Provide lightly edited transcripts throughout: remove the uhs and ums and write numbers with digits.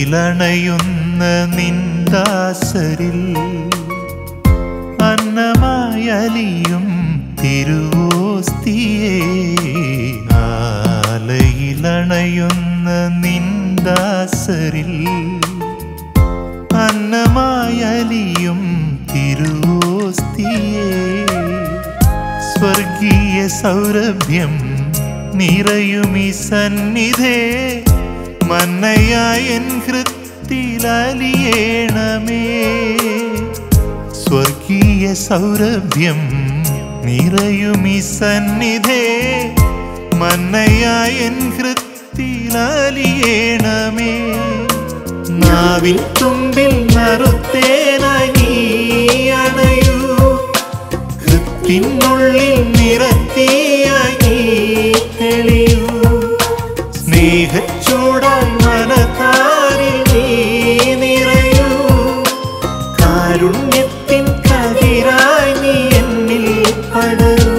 ആലയിലണയുന്ന നിന്ദാസരിൽ അന്നമായലിയും തിരുവോസ്തിയേ. ആലയിലണയുന്ന നിന്ദാസരിൽ അന്നമായലിയും തിരുവോസ്തിയേ. സ്വർഗീയ സൗരഭ്യം നിറയുമീ സന്നിധേ, മന്നയായ ഹൃത്തിലലിയേണമേ. സ്വർഗീയ സൗരഭ്യം നിറയുമീ സന്നിധേ, മന്നയായ ഹൃത്തിലലിയേണമേ. നാവിൻ തുമ്പിൽ നറുത്തേനായി നീ അണയൂ, ഹൃത്തിനുള്ളിൽ നിറത്തിയായി നീ തെളിയൂ. സ്നേഹച്ചൂടാൽ മനതാരിൽ നീ നിറയൂ, കാരുണ്യത്തിൻ കതിരായി നീ എന്നിൽ പടരൂ.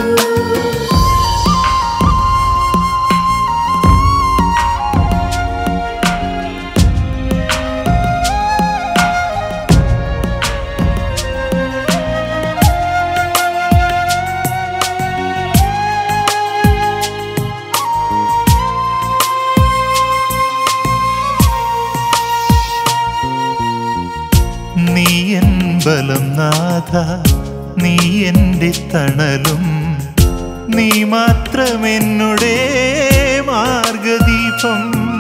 നീ എൻ ബലം നാഥ, നീ എൻ്റെ തണലും, നീ മാത്രമെന്നുടെ മാർഗദീപം.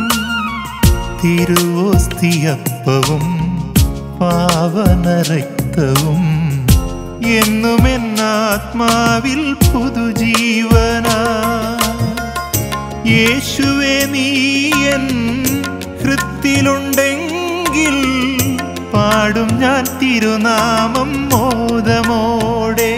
തിരുവോസ്തിയപ്പവും പാവനരക്തവും എന്നും എന്നാത്മാവിൽ പുതുജീവനാ. യേശുവേ നീ എൻ ഹൃത്തിലുണ്ടെങ്കിൽ പാടും ഞാൻ തിരുനാമം മോദമോടെ.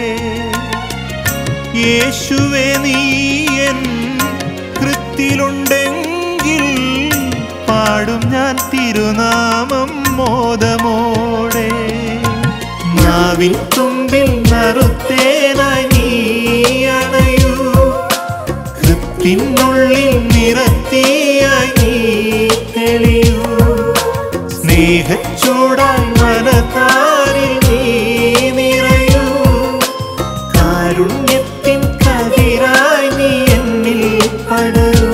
യേശുവേ നീ എൻ ഹൃത്തിലുണ്ടെങ്കിൽ പാടും ഞാൻ തിരുനാമം മോദമോടെ. നാവിൻ തുമ്പിൽ നറുത്തേനായി നീ അണയൂ, ഹൃത്തിനുള്ളിൽ നിറത്തിയായി നീ തെളിയൂ. സ്നേഹച്ചൂടാൽ മനതാരിൽ നീ നിറയൂ, കാരുണ്യത്തിൻ കതിരായി നീ എന്നിൽ പടരൂ.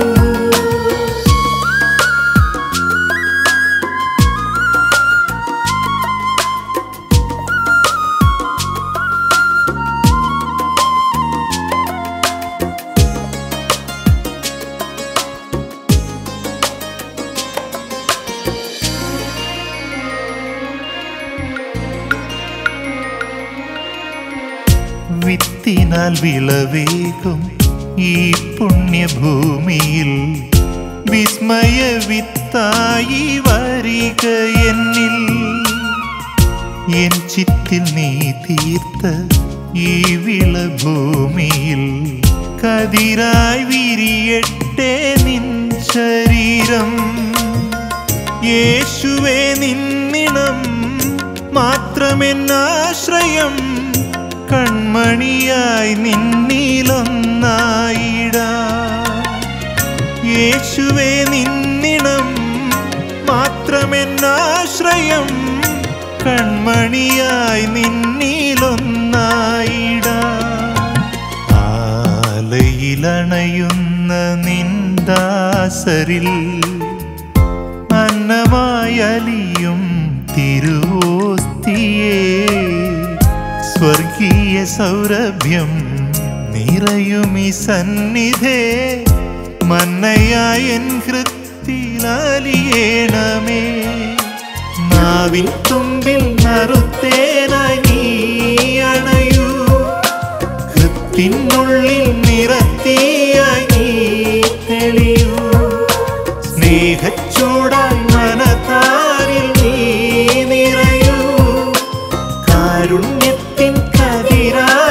വിത്തിനാൽ വിളവേകും ഈ പുണ്യഭൂമിയിൽ വിസ്മയ വിത്തായി വരിക എന്നിൽ. എൻ ചിത്തിൽ നീ തീർത്ത ഈ വിളഭൂമിയിൽ കതിരായി വിരിയട്ടെ നിൻ ശരീരം. യേശുവേ നിന്നിണം മാത്രമെന്നാശ്രയം, കൺമണിയായി നിന്നിലൊന്നായിടാം. യേശുവേ നിന്നിണം മാത്രമെന്നാശ്രയം, കൺമണിയായി നിന്നിലൊന്നായിടാം. ആലയിലണയുന്ന നിന്ദാസരിൽ അന്നമായലിയും തിരുവോസ്തിയേ. സ്വർഗീയ സൗരഭ്യം നിറയുമീ സന്നിധേ, മന്നയായ ഹൃത്തിലലിയേണമേ. നാവിൻ തുമ്പിൽ നറുത്തേനായി നീ അണയൂ, ഹൃത്തിനുള്ളിൽ നിറത്തിയായി നീ തെളിയൂ. സ്നേഹച്ചൂടാൽ മനതാരിൽ നീ നിറയൂ, കാരുണ്യത്തിൻ കതിരായി